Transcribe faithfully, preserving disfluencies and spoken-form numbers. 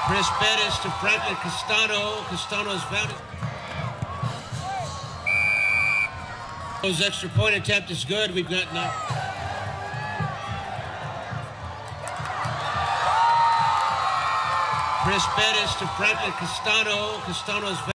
Chris Bettis to Franklin Castano. Castano's found it. Those extra point attempt is good. We've got nine. Chris Bettis to Franklin Castano. Castano's